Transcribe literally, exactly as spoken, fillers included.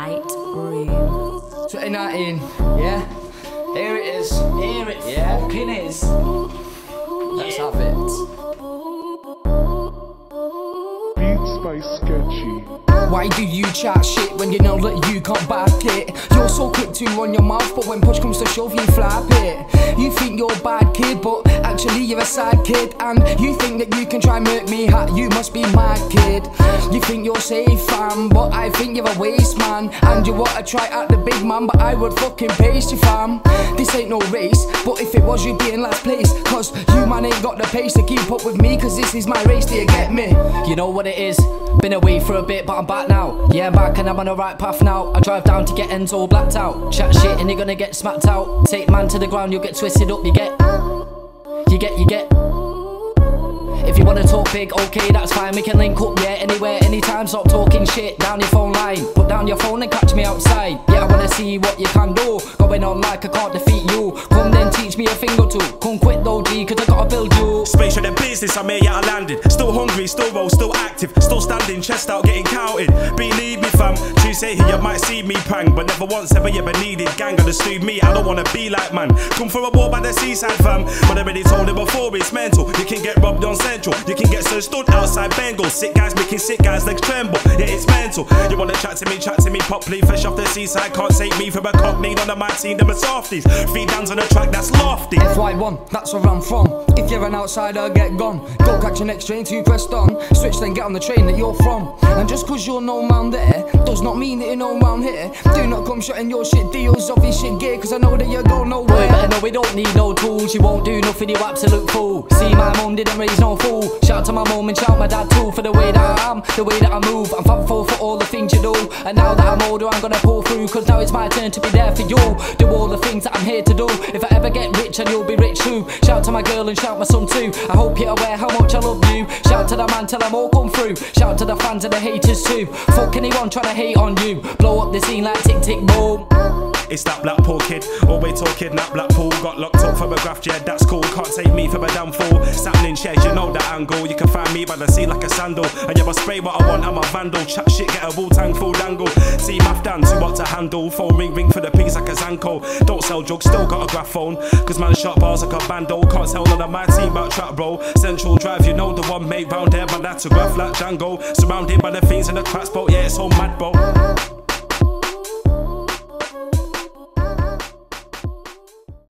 LIGHTROOM. twenty nineteen, yeah? Here it is. Here it Yeah. fucking is. Let's have it. Beats by Sketchy. Why do you chat shit when you know that you can't back it? You're so quick to run your mouth, but when push comes to shove, you flap it. You think you're a bad kid, but actually you're a sad kid. And you think that you can try and make me hot, you must be mad, kid. You think you're safe, fam, but I think you're a waste man. And you wanna try at the big man, but I would fucking pace you, fam. This ain't no race, but if it was, you'd be in last place. Cause you man ain't got the pace to keep up with me, cause this is my race, do you get me? You know what it is? Been away for a bit, but I'm back now. Yeah, I'm back and I'm on the right path now. I drive down to get ends all blacked out. Chat shit and you're gonna get smacked out. Take man to the ground, you'll get twisted up, you get. You get, you get. If you wanna talk big, okay, that's fine. We can link up, yeah, anywhere, anytime. Stop talking shit down your phone line. Put down your phone and catch me outside. Yeah, I wanna see what you can do. Going on like I can't defeat you. Come then teach me a thing or two. Come quick though, G, cause I gotta build you. Space for the business, I'm here, yeah, I landed. Still hungry, still roll, still active. Still standing, chest out, getting counted. Believe me, fam, Tuesday here, you might see me prang. But never once ever you ever needed gang. Understood me, I don't wanna be like man. Come for a walk by the seaside, fam. But I already told it before, it's mental. You can get robbed on Central. You can get so stood outside Bengal. Sick guys making sick guys' legs tremble. Yeah, it's mental. You wanna chat to me, chat to me properly. Fresh off the seaside, can't take me from a cockney. None of my team, them are softies. Three downs on the track, that's lofty. F Y one, that's where I'm from. If you're an outsider, get gone. Go catch your next train to pressed on. Switch then get on the train that you're from. And just cause you're no man there does not mean that you're no man here. Do not come shutting your shit deals off your shit gear, cause I know that you go nowhere. Boy, better know we don't need no tools. You won't do nothing, you absolute fool. See, my mum didn't raise no fool. Shout to my mum and shout my dad too, for the way that I am, the way that I move. I'm thankful for all the things you do. And now that I'm older, I'm gonna pull through, cause now it's my turn to be there for you. Do all the things that I'm here to do. If I ever get rich, and you'll be rich too. Shout to my girl and shout my son too. I hope you're aware how much I love you. Shout to the man till I'm all come through. Shout to the fans and the haters too. Fuck anyone trying to hate on you. Blow up the scene like tick tick boom. It's that Blackpool kid, always talking that Blackpool. Got locked up for a graft, yeah, that's cool. Can't take me for a damn fool. Satin in chairs, you know that angle. You can find me by the sea like a sandal. And you must spray what I want, I'm a vandal. Chat shit, get a Wu-Tang full dangle. Team Afghan, too hot to handle. Phone ring, ring for the pigs like a Zanko. Don't sell drugs, still got a graph phone. Cause man shot bars like a bando. Can't tell none of my team about trap, bro. Central Drive, you know the one made round there. Man, that's a graph like Django. Surrounded by the fiends in the crack spot, yeah, it's all mad, bro.